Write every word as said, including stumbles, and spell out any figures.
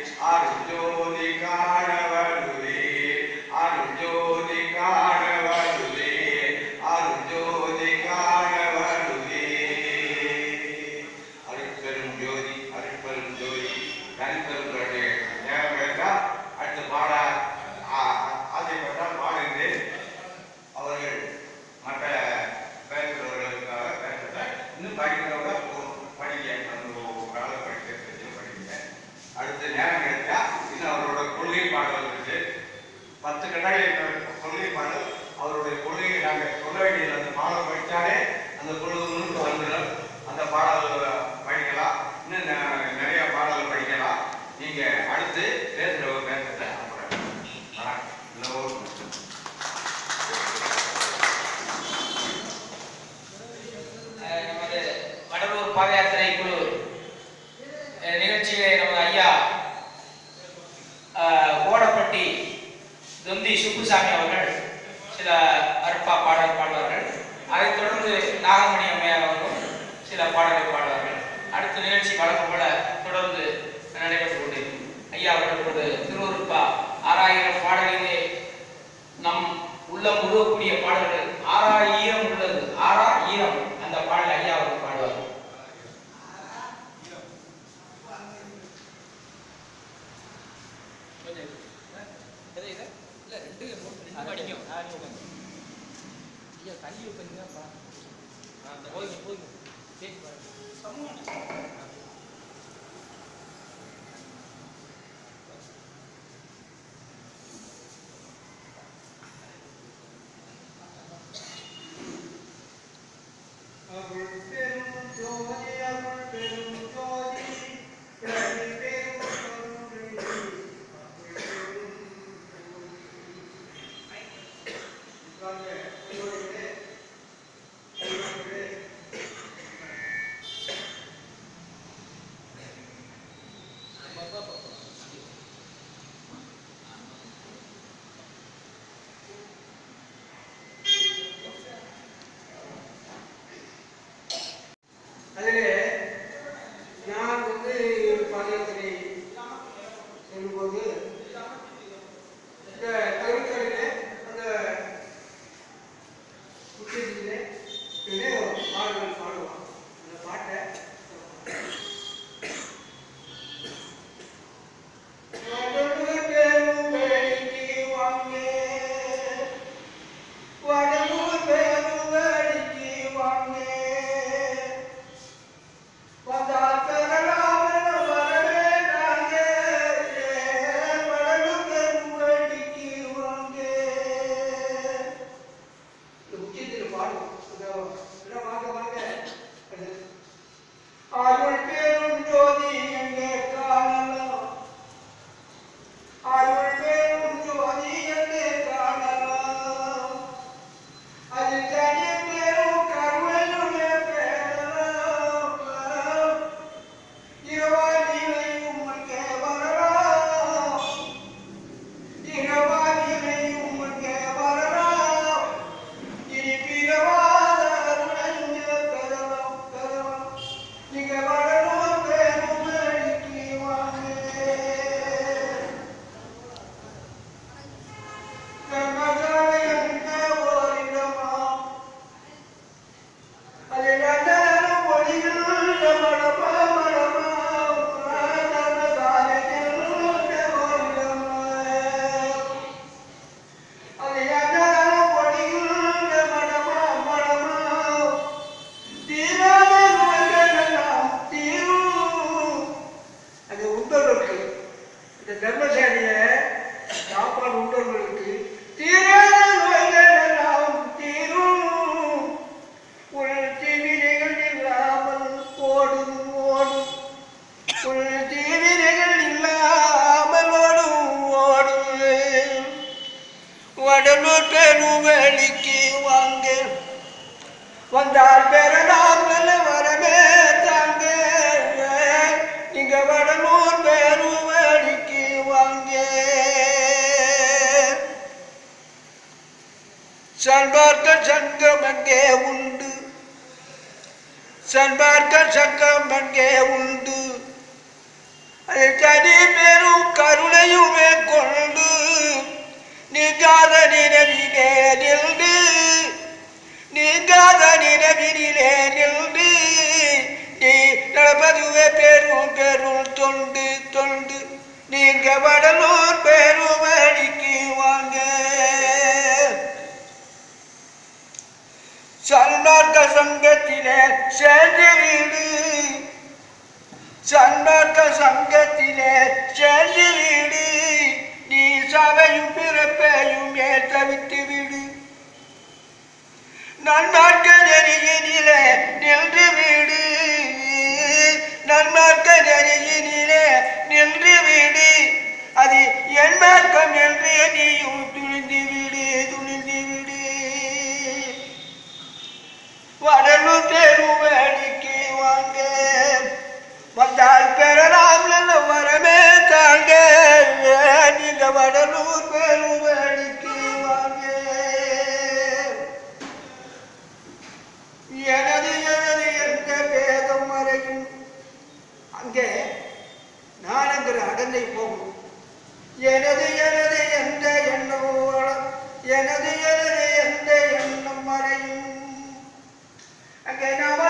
அருஜோதி காணவருளே அருஜோதி காணவருளே அருஜோதி காணவருளே அருட்பெரும் ஜோதி அருட்பெரும் ஜோதி தனிப்பெரும் ஜோதி. நேரம் கேட்டா அடுத்து பாட ஆசைப்பட்டால் பாடுகிறேன். அவர்கள் மற்ற பேசுகிறவர்களுக்காக பேசுகிறத இன்னும் படிக்கிறவங்க படிக்க ஓரளவு படிக்க படிக்க. அடுத்த நேரம் கிடைச்சா இன்னும் அவரோட கொள்கை பாடல் இருக்கு. பத்து கண்ணாடி கொள்கை பாடல் அவருடைய கொள்கையை நாங்கள் சொல்ல வேண்டியது. அந்த பாடல் படித்தாலே அந்த கொள்கை முன்னுக்கு வந்துடும். அந்த பாடல் படிக்கலாம். இன்னும் நிறைய பாடல் படிக்கலாம். நீங்கள் அடுத்து பேசுகிறவங்க பேசுகிறத நமது வடலூர் பாத யாத்திரை குழு நிகழ்ச்சியிலே நமது ஐயா கோடப்பட்டி தொந்தி சுப்புசாமி அவர்கள் சில அற்பா பாடல் பாடுவார்கள். அதைத் தொடர்ந்து நாகமணி அம்மையார் அவர்களும் சில பாடல்கள் பாடுவார்கள். அடுத்த நிகழ்ச்சி வழக்கம் போல தொடர்ந்து நடைபெற்றுக் கொண்டிருக்கும். ஐயா அவர்கள் ஒரு திருவருட்பா ஆறாயிரம் பாடலிலே நம் உள்ளம் உருவக்கூடிய பாடல்கள் ஆறாயிரம் உள்ளது. ஆறா ஈரம் அந்த பாடல் ஐயா அவர்கள் பாடுவார். வடலூர் பெருவெளிக்கு வாங்க வந்தால் பெறலாம் வரவே தாங்க இங்க வடலூர் பெருவெளிக்கு வாங்க சன்பார்க்க சங்கம் அங்கே உண்டு சன்பார்க்க சங்கம் அங்கே உண்டு அது தனி பெரும் பண்ணுவே பெரும் பெரும் தொண்டு தொண்டு நீங்க வடலூர் பெருமடிக்கு வாங்க. சன்மார்க்க சங்கத்திலே சேர்ந்து வீடு சன்மார்க்க சங்கத்திலே சேர்ந்து வீடு நீ சபையும் பிறப்பையும் ஏற்றவித்து விடு. நன்மார்க்க நெறியினிலே நின்று வீடு நன்மார்க்க நெறியினிலே நின்று வீடு அது என் மார்க்கம் என்று நீயும் துணிந்து விடு துணிந்து விடு. வடலூர் பெருமடிக்கு வாங்க வந்தால் பெறலாம் நல்ல வரமே தாங்க. நீங்க வடலூர் பெருமடிக்கு வாங்க. எனது எனது என்ற வேதம் மறையும் அங்கே நானங்கிற அடந்தை போகும். எனது எனது என்ற எண்ணம் எனது எனது என்ற எண்ணம் மறையும் அங்கே நாம